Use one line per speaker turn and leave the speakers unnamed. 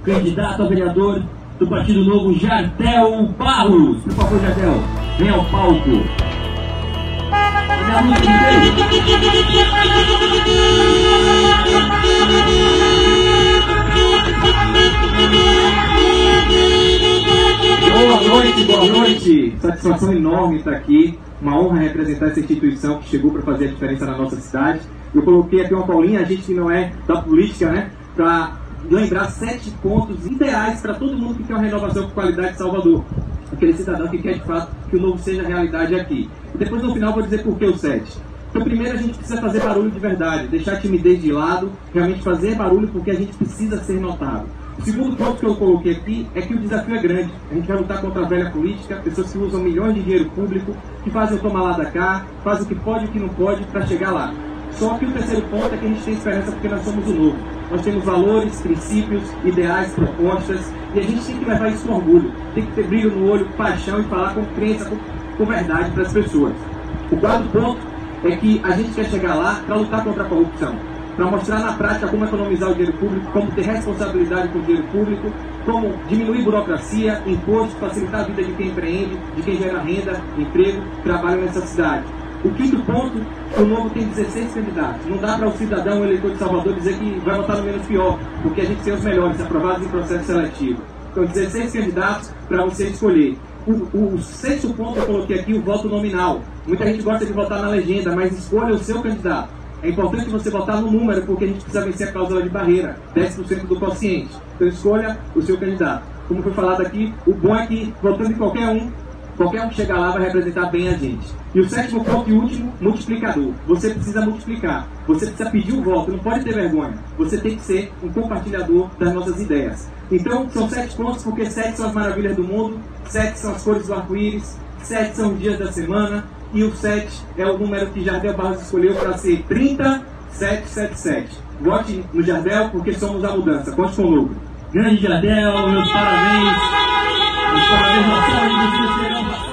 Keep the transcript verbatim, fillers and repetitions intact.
candidato a vereador do Partido Novo, Jardel Barros. Por favor, Jardel, vem ao palco. Boa noite, boa noite. Satisfação enorme estar aqui. Uma honra representar essa instituição que chegou para fazer a diferença na nossa cidade. Eu coloquei aqui uma paulinha, a gente que não é da política, né? Para lembrar sete pontos ideais para todo mundo que quer uma renovação com qualidade de Salvador. Aquele cidadão que quer de fato que o novo seja realidade aqui. E depois no final vou dizer por que o sete. Então primeiro a gente precisa fazer barulho de verdade, deixar a timidez de lado, realmente fazer barulho porque a gente precisa ser notado. O segundo ponto que eu coloquei aqui é que o desafio é grande. A gente vai lutar contra a velha política, pessoas que usam milhões de dinheiro público, que fazem o tomar lá da cá, fazem o que pode e o que não pode para chegar lá. Só que o terceiro ponto é que a gente tem esperança porque nós somos o novo. Nós temos valores, princípios, ideais, propostas, e a gente tem que levar isso com orgulho. Tem que ter brilho no olho, paixão e falar com crença, com, com verdade para as pessoas. O quarto ponto é que a gente quer chegar lá para lutar contra a corrupção, para mostrar na prática como economizar o dinheiro público, como ter responsabilidade com o dinheiro público, como diminuir burocracia, imposto, facilitar a vida de quem empreende, de quem gera renda, emprego, trabalho nessa cidade. O quinto ponto, o Novo tem dezesseis candidatos. Não dá para o cidadão, o eleitor de Salvador, dizer que vai votar no menos pior, porque a gente tem os melhores, aprovados em processo seletivo. Então, dezesseis candidatos para você escolher. O, o, o sexto ponto eu coloquei aqui, o voto nominal. Muita gente gosta de votar na legenda, mas escolha o seu candidato. É importante você votar no número, porque a gente precisa vencer a cláusula de barreira, dez por cento do quociente. Então escolha o seu candidato. Como foi falado aqui, o bom é que, votando em qualquer um, qualquer um que chegar lá vai representar bem a gente. E o sétimo ponto e último, multiplicador. Você precisa multiplicar. Você precisa pedir o voto, não pode ter vergonha. Você tem que ser um compartilhador das nossas ideias. Então, são sete pontos, porque sete são as maravilhas do mundo, sete são as cores do arco-íris, sete são os dias da semana, e o sete é o número que Jardel Barros escolheu para ser trinta sete sete sete. Vote no Jardel, porque somos a mudança. Conte com o Novo. Grande Jardel, meus parabéns. Meus parabéns, Marcelo, e vocês serão